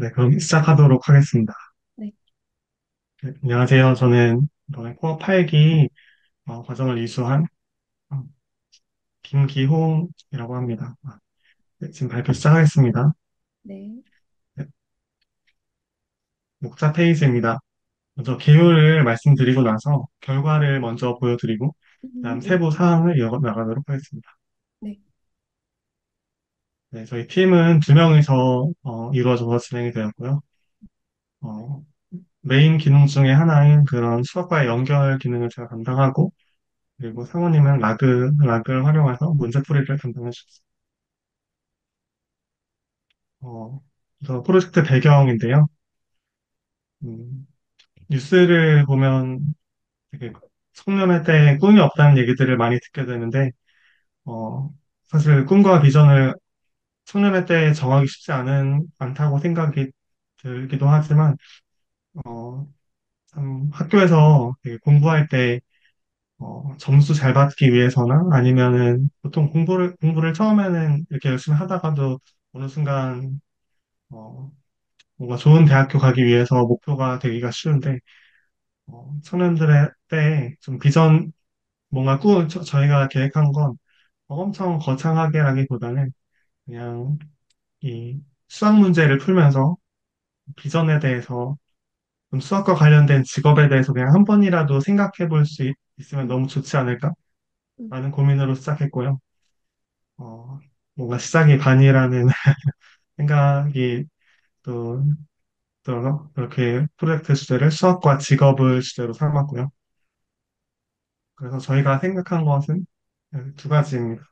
네, 그럼 시작하도록 하겠습니다. 네, 네, 안녕하세요. 저는 이번에 코어 8기 과정을 이수한 어, 김기홍이라고 합니다. 네, 지금 발표 시작하겠습니다. 네. 네, 목차 페이지입니다. 먼저 개요를 말씀드리고 나서 결과를 먼저 보여드리고 그다음 네, 세부 사항을 이어 나가도록 하겠습니다. 네. 네, 저희 팀은 두 명이서 이루어져서 진행이 되었고요. 어, 메인 기능 중에 하나인 그런 수학과의 연결 기능을 제가 담당하고 그리고 상호님은 락을 활용해서 문제풀이를 담당해 주셨어요. 그래서 프로젝트 배경인데요. 음, 뉴스를 보면 되게 청년의 때 꿈이 없다는 얘기들을 많이 듣게 되는데, 어, 사실 꿈과 비전을 청년의 때 정하기 쉽지 않다고 생각이 들기도 하지만, 어, 참 학교에서 되게 공부할 때 점수 잘 받기 위해서나 아니면은 보통 공부를 처음에는 이렇게 열심히 하다가도 어느 순간 어, 뭔가 좋은 대학교 가기 위해서 목표가 되기가 쉬운데, 청년들의 때에 좀 비전, 뭔가 저희가 계획한 건 엄청 거창하게라기보다는 그냥 이 수학 문제를 풀면서 비전에 대해서 좀 수학과 관련된 직업에 대해서 그냥 한 번이라도 생각해 볼 수 있으면 음, 너무 좋지 않을까라는 음, 고민으로 시작했고요. 어, 뭔가 시작이 반이라는 생각이 또 들어서 그렇게 프로젝트 주제를 수학과 직업을 주제로 삼았고요. 그래서 저희가 생각한 것은 두 가지입니다.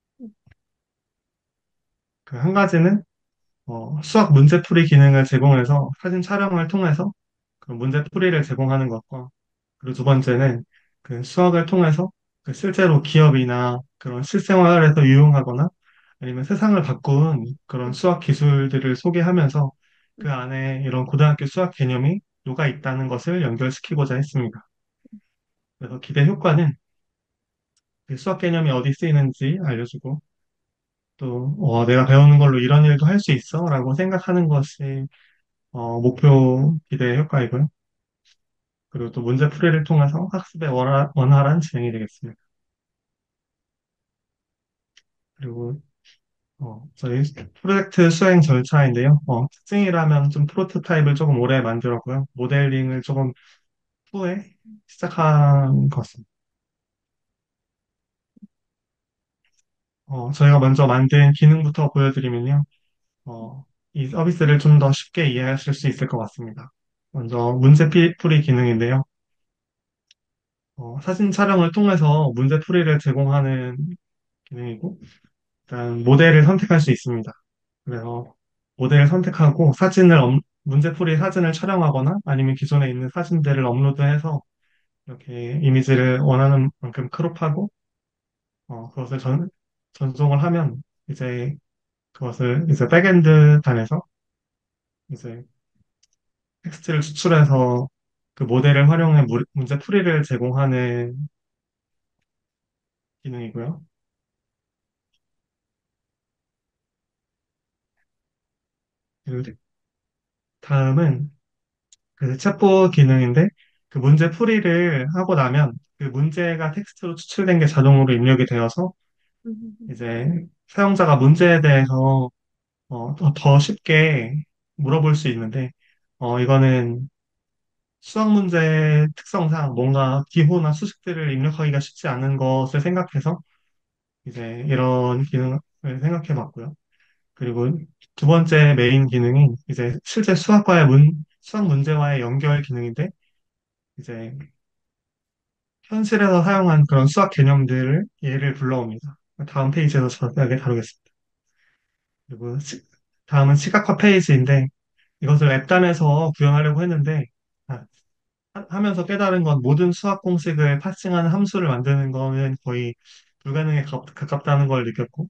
그 한 가지는 수학 문제풀이 기능을 제공해서 사진 촬영을 통해서 그 문제풀이를 제공하는 것과 그리고 두 번째는 그 수학을 통해서 그 실제로 기업이나 그런 실생활에서 유용하거나 아니면 세상을 바꾼 그런 음, 수학 기술들을 소개하면서 그 음, 안에 이런 고등학교 수학 개념이 녹아 있다는 것을 연결시키고자 했습니다. 그래서 기대 효과는 그 수학 개념이 어디 쓰이는지 알려주고 또 내가 배우는 걸로 이런 일도 할 수 있어 라고 생각하는 것이 목표 기대 효과이고요. 그리고 또 문제풀이를 통해서 학습의 원활한 진행이 되겠습니다. 그리고 저희 프로젝트 수행 절차인데요. 특징이라면 좀 프로토타입을 조금 오래 만들었고요. 모델링을 조금 후에 시작한 것입니다. 저희가 먼저 만든 기능부터 보여드리면요. 이 서비스를 좀 더 쉽게 이해하실 수 있을 것 같습니다. 먼저 문제풀이 기능인데요. 사진 촬영을 통해서 문제풀이를 제공하는 기능이고, 일단 모델을 선택할 수 있습니다. 그래서 모델을 선택하고 문제풀이 사진을 촬영하거나 아니면 기존에 있는 사진들을 업로드해서 이렇게 이미지를 원하는 만큼 크롭하고, 그것을 전송을 하면 이제 그것을 이제 백엔드 단에서 이제 텍스트를 추출해서 그 모델을 활용해 문제풀이를 제공하는 기능이고요. 그리고 다음은 그 챗봇 기능인데 그 문제 풀이를 하고 나면 그 문제가 텍스트로 추출된 게 자동으로 입력이 되어서 이제 사용자가 문제에 대해서 더 쉽게 물어볼 수 있는데 이거는 수학 문제 특성상 뭔가 기호나 수식들을 입력하기가 쉽지 않은 것을 생각해서 이제 이런 기능을 생각해 봤고요. 그리고 두 번째 메인 기능이 이제 실제 수학 문제와의 연결 기능인데 이제 현실에서 사용한 그런 수학 개념들을 예를 불러옵니다. 다음 페이지에서 자세하게 다루겠습니다. 그리고 다음은 시각화 페이지인데 이것을 앱단에서 구현하려고 했는데 아, 하면서 깨달은 건 모든 수학 공식을 파싱하는 함수를 만드는 거는 거의 불가능에 가깝다는 걸 느꼈고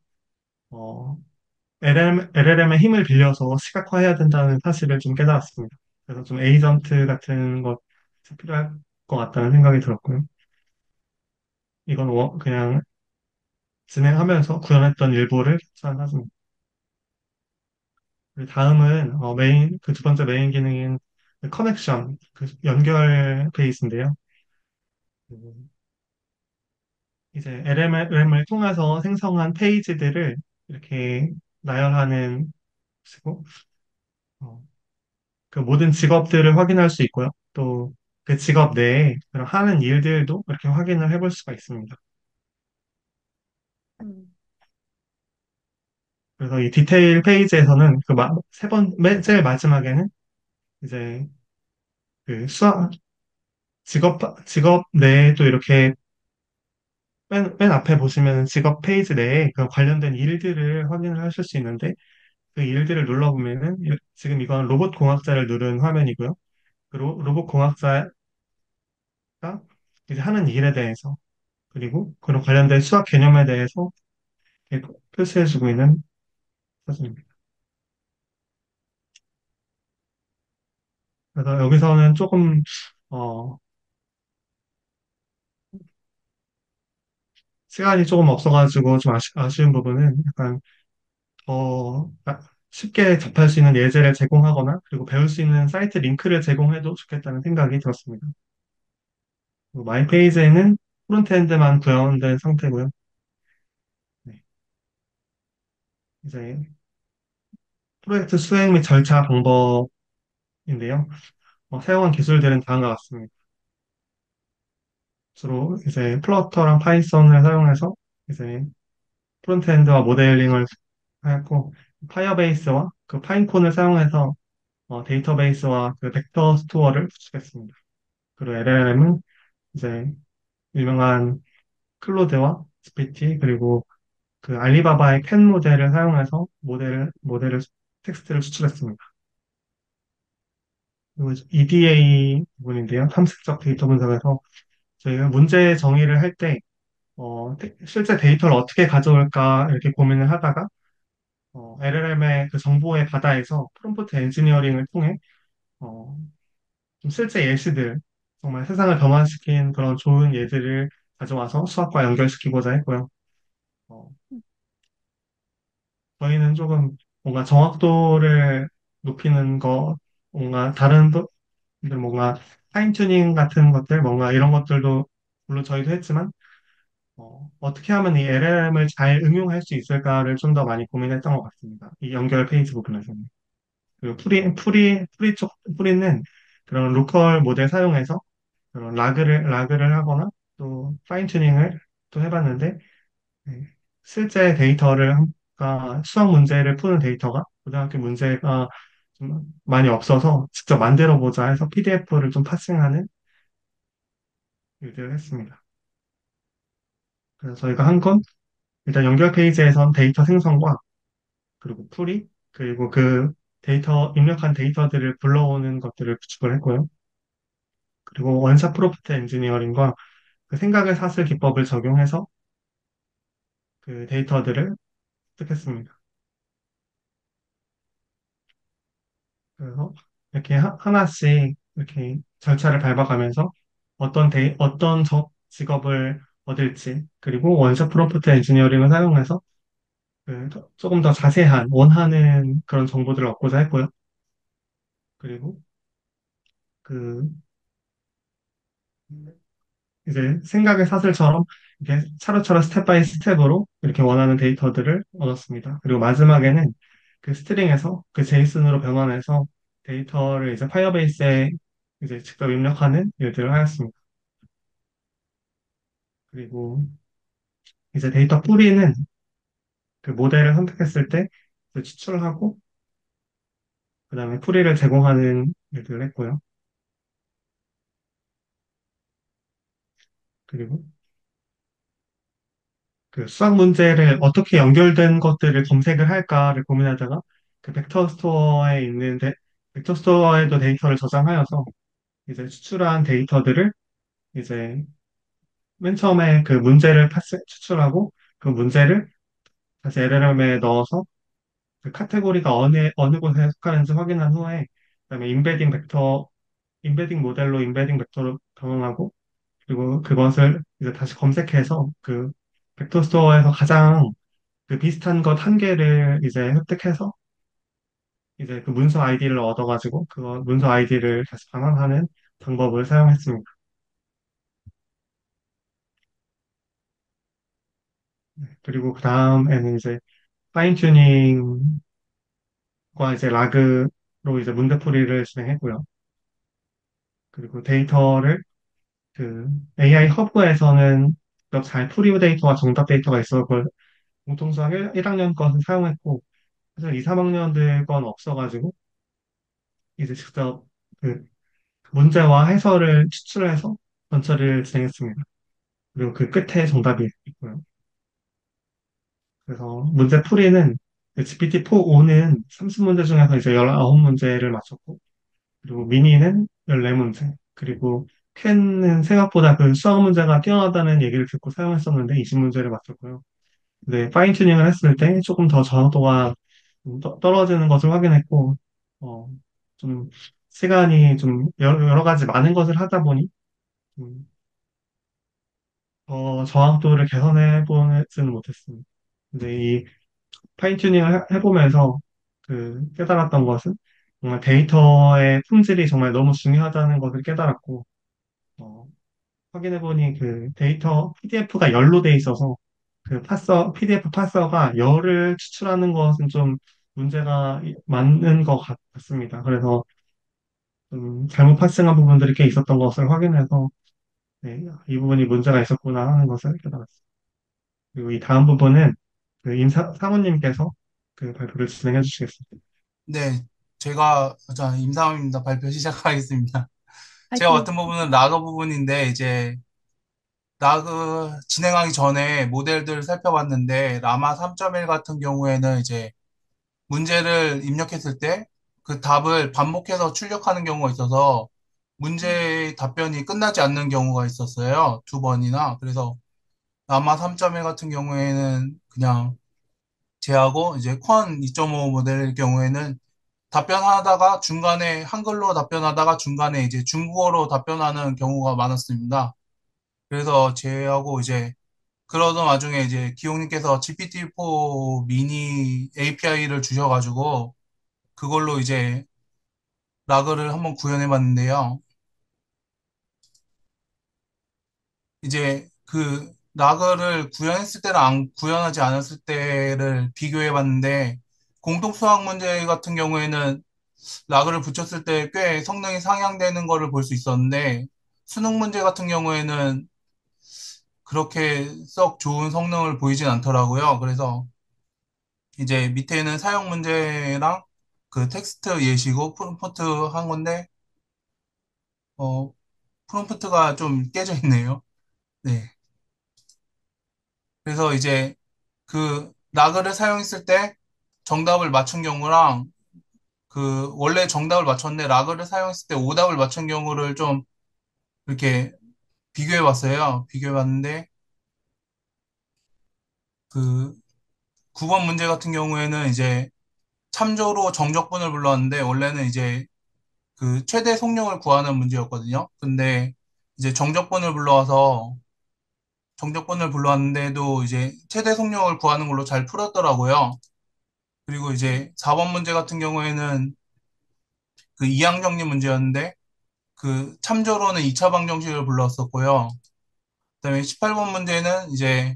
LLM의 힘을 빌려서 시각화해야 된다는 사실을 좀 깨달았습니다. 그래서 좀 에이전트 같은 것이 필요할 것 같다는 생각이 들었고요. 이건 그냥 진행하면서 구현했던 일부를 캡처한 사진입니다. 그리고 다음은 그 두 번째 메인 기능인 커넥션, 그 연결 페이지인데요. 그 이제 LLM을 통해서 생성한 페이지들을 이렇게 나열하는 것이고, 어, 그 모든 직업들을 확인할 수 있고요. 또 그 직업 내에 그런 하는 일들도 이렇게 확인을 해볼 수가 있습니다. 음. 그래서 이 디테일 페이지에서는 제일 마지막에는 이제 그 직업 내에 또 이렇게 맨 앞에 보시면 직업 페이지 내에 그 관련된 일들을 확인을 하실 수 있는데 그 일들을 눌러보면은 지금 이건 로봇 공학자를 누른 화면이고요. 그 로봇 공학자가 이제 하는 일에 대해서 그리고 그런 관련된 수학 개념에 대해서 이렇게 표시해주고 있는 사진입니다. 그래서 여기서는 조금 어, 시간이 조금 없어가지고 좀 아쉬운 부분은 약간 더 쉽게 접할 수 있는 예제를 제공하거나 그리고 배울 수 있는 사이트 링크를 제공해도 좋겠다는 생각이 들었습니다. 마이 페이지에는 프론트엔드만 구현된 상태고요. 네. 이제 프로젝트 수행 및 절차 방법인데요. 사용한 기술들은 다음과 같습니다. 주로 이제 플러터랑 파이썬을 사용해서 이제 프론트엔드와 모델링을 하였고 파이어베이스와 그 파인콘을 사용해서 데이터베이스와 그 벡터 스토어를 구축했습니다. 그리고 LLM은 이제 유명한 클로드와 GPT 그리고 그 알리바바의 캔 모델을 사용해서 모델을 텍스트를 추출했습니다. 그리고 EDA 부분인데요. 탐색적 데이터 분석에서 저희가 문제 정의를 할 때 실제 데이터를 어떻게 가져올까 이렇게 고민을 하다가 LLM의 그 정보의 바다에서 프롬프트 엔지니어링을 통해 어, 좀 실제 예시들 정말 세상을 변화시킨 그런 좋은 예들을 가져와서 수학과 연결시키고자 했고요. 어, 저희는 조금 뭔가 정확도를 높이는 거, 뭔가 분들 뭔가 파인튜닝 같은 것들, 뭔가 이런 것들도 물론 저희도 했지만 떻게 하면 이 LLM을 잘 응용할 수 있을까를 좀 더 많이 고민했던 것 같습니다. 이 연결 페이지 부분에서는. 그리고 프리는 그런 로컬 모델 사용해서 그런 라그를 하거나 또 파인튜닝을 또 해봤는데 네. 실제 수학 문제를 푸는 데이터가 고등학교 문제가 좀 많이 없어서 직접 만들어 보자 해서 PDF를 좀 파생하는 일들을 했습니다. 그래서 저희가 한 건 일단 연결 페이지에선 데이터 생성과 그리고 그리고 그 입력한 데이터들을 불러오는 것들을 구축을 했고요. 그리고 원샷 프로프트 엔지니어링과 그 생각의 사슬 기법을 적용해서 그 데이터들을 습득했습니다. 그래서 이렇게 하나씩 이렇게 절차를 밟아가면서 직업을 얻을지, 그리고 원샷 프롬프트 엔지니어링을 사용해서 조금 더 자세한 원하는 그런 정보들을 얻고자 했고요. 그리고 그 이제 생각의 사슬처럼 이렇게 차로차로 스텝 바이 스텝으로 이렇게 원하는 데이터들을 얻었습니다. 그리고 마지막에는 그 스트링에서 그 제이슨으로 변환해서 데이터를 이제 파이어베이스에 이제 직접 입력하는 일들을 하였습니다. 그리고 이제 데이터 뿌리는 그 모델을 선택했을 때 추출하고 그다음에 풀이를 제공하는 일들을 했고요. 그리고 그 수학 문제를 어떻게 연결된 것들을 검색을 할까를 고민하다가 그 벡터 스토어에도 데이터를 저장하여서 이제 추출한 데이터들을 이제 맨 처음에 그 추출하고 그 문제를 다시 LLM에 넣어서 그 카테고리가 어느 곳에 속하는지 확인한 후에 그다음에 인베딩 모델로 인베딩 벡터로 변환하고 그리고 그것을 이제 다시 검색해서 그 벡터 스토어에서 가장 그 비슷한 것 한 개를 이제 획득해서 이제 그 문서 아이디를 얻어가지고 그거 문서 아이디를 다시 반환하는 방법을 사용했습니다. 그리고 그 다음에는 이제 파인 튜닝과 이제 라그로 이제 문제풀이를 진행했고요. 그리고 데이터를 그 AI 허브에서는 직접 잘 프리 데이터와 정답 데이터가 있어 그걸 공통수학 1학년 것을 사용했고 그래서 2, 3학년들 건 없어가지고 이제 직접 그 문제와 해설을 추출해서 전처리를 진행했습니다. 그리고 그 끝에 정답이 있고요. 그래서 문제 풀이는 GPT-4O는 30문제 중에서 이제 19문제를 맞췄고 그리고 미니는 14문제 그리고 캔은 생각보다 그 수학 문제가 뛰어나다는 얘기를 듣고 사용했었는데 20문제를 맞췄고요. 근데 파인 튜닝을 했을 때 조금 더 정확도가 좀 떨어지는 것을 확인했고 어, 좀 시간이 좀 여러 가지 많은 것을 하다 보니 좀 정확도를 개선해 보지는 못했습니다. 근데 이 파인 튜닝을 해보면서 그 깨달았던 것은 정말 데이터의 품질이 정말 너무 중요하다는 것을 깨달았고 어, 확인해보니 그 데이터 PDF가 열로 돼 있어서 그 PDF 파서가 열을 추출하는 것은 좀 문제가 맞는 것 같습니다. 그래서 좀 잘못 발생한 부분들이 꽤 있었던 것을 확인해서 네, 이 부분이 문제가 있었구나 하는 것을 깨달았습니다. 그리고 이 다음 부분은 그 사모님께서 그 발표를 진행해 주시겠습니다. 네, 자, 임상입니다. 발표 시작하겠습니다. 제가 파이팅! 맡은 부분은 라거 부분인데, 이제, 라그 진행하기 전에 모델들을 살펴봤는데, 라마 3.1 같은 경우에는 이제 문제를 입력했을 때 그 답을 반복해서 출력하는 경우가 있어서 문제 답변이 끝나지 않는 경우가 있었어요. 두 번이나. 그래서 라마 3.1 같은 경우에는 그냥 제하고 이제 퀀 2.5 모델의 경우에는 답변하다가 중간에 한글로 답변하다가 중간에 이제 중국어로 답변하는 경우가 많았습니다. 그래서 제하고 이제 그러던 와중에 이제 기용님께서 GPT-4 미니 API를 주셔가지고 그걸로 이제 라그를 한번 구현해 봤는데요. 이제 그 라그를 구현했을 때랑 안 구현하지 않았을 때를 비교해 봤는데 공통 수학 문제 같은 경우에는 라그를 붙였을 때 꽤 성능이 상향되는 거를 볼 수 있었는데 수능 문제 같은 경우에는 그렇게 썩 좋은 성능을 보이진 않더라고요. 그래서 이제 밑에는 사용 문제랑 그 텍스트 예시고 프롬프트 한 건데 어 프롬프트가 좀 깨져 있네요. 네. 그래서 이제 그 라그를 사용했을 때 정답을 맞춘 경우랑 그 원래 정답을 맞췄는데 라그를 사용했을 때 오답을 맞춘 경우를 좀 이렇게 비교해 봤어요. 비교해 봤는데 그 9번 문제 같은 경우에는 이제 참조로 정적분을 불렀는데 원래는 이제 그 최대 속력을 구하는 문제였거든요. 근데 이제 정적분을 불러왔는데도 이제 최대 속력을 구하는 걸로 잘 풀었더라고요. 그리고 이제 4번 문제 같은 경우에는 그 이항정리 문제였는데 그 참조로는 2차 방정식을 불렀었고요. 그다음에 18번 문제는 이제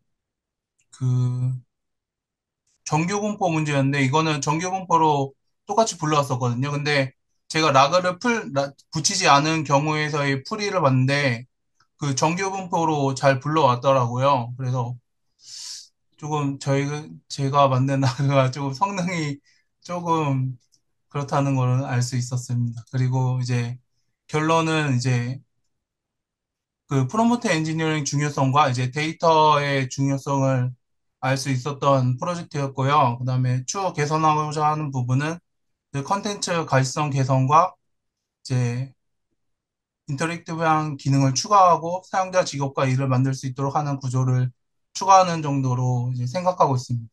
그 정규분포 문제였는데 이거는 정규분포로 똑같이 불러왔었거든요. 근데 제가 붙이지 않은 경우에서의 풀이를 봤는데 그 정규분포로 잘 불러왔더라고요. 그래서 조금 제가 만든 라그가 조금 성능이 조금 그렇다는 거는 알 수 있었습니다. 그리고 이제 결론은 이제 그 프롬프트 엔지니어링 중요성과 이제 데이터의 중요성을 알 수 있었던 프로젝트였고요. 그다음에 추후 개선하고자 하는 부분은 그 컨텐츠 가시성 개선과 이제 인터랙티브한 기능을 추가하고 사용자 직업과 일을 만들 수 있도록 하는 구조를 추가하는 정도로 이제 생각하고 있습니다.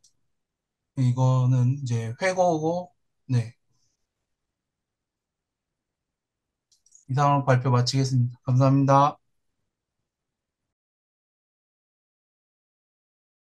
이거는 이제 회고고, 네. 이상으로 발표 마치겠습니다. 감사합니다.